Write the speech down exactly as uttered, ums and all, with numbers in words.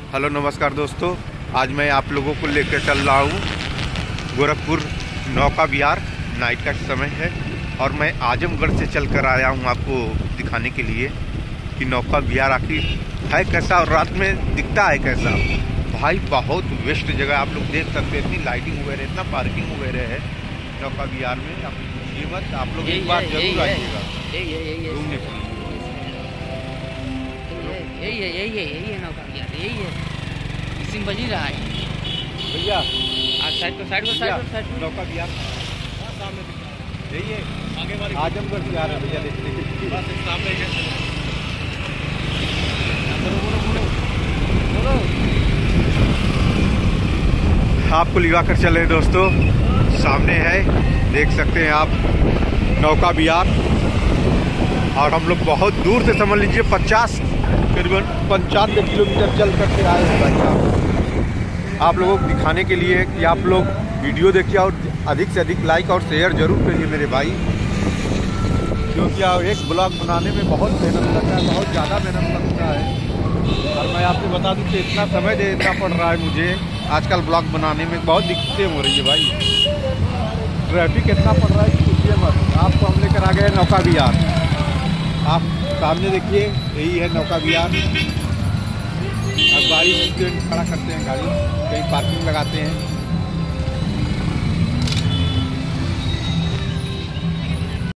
Hello नमस्कार दोस्तों, आज मैं आप लोगों को लेकर चल रहा हूँ गोरखपुर नौका विहार। नाइट का समय है और मैं आजमगढ़ से चल कर आया हूँ आपको दिखाने के लिए कि नौका विहार आखिर है कैसा और रात में दिखता है कैसा। भाई बहुत बेस्ट जगह, आप लोग देख सकते हैं, इतनी लाइटिंग वगैरह, इतना पार्किंग वगैरह है नौका विहार में। आप ये मत आप लोग एक बार जरूर आइएगा घूमने के लिए। यही है यही है यही है नौका विहार, यही है, इसी में बज ही रहा है भैया। आज साइड को साइड को साइड को साइड को नौका विहार यही है, आगे वाले आजमगढ़ विहार है भैया, देखते हैं सामने है। आपको लिवा कर चले दोस्तों, सामने है, देख सकते हैं आप नौका विहार। और हम लोग बहुत दूर से समझ लीजिए पचास करीबन पंचानवे किलोमीटर चल करके आए हैं भाई साहब, आप लोगों को दिखाने के लिए कि आप लोग वीडियो देखिए और अधिक से अधिक लाइक और शेयर जरूर करिए मेरे भाई, क्योंकि एक ब्लॉग बनाने में बहुत मेहनत लगता है, बहुत ज़्यादा मेहनत लगता है। और मैं आपको बता दूं कि इतना समय देना पड़ रहा है मुझे आजकल ब्लॉग बनाने में, बहुत दिक्कतें हो रही है भाई। ट्रैफिक इतना पड़ रहा है कि पूछिए मत। आपको हम लेकर आ गए नौका विहार, आप सामने देखिए, यही है नौका विहार। अब गाड़ी खड़ा करते हैं, गाड़ी कहीं पार्किंग लगाते हैं।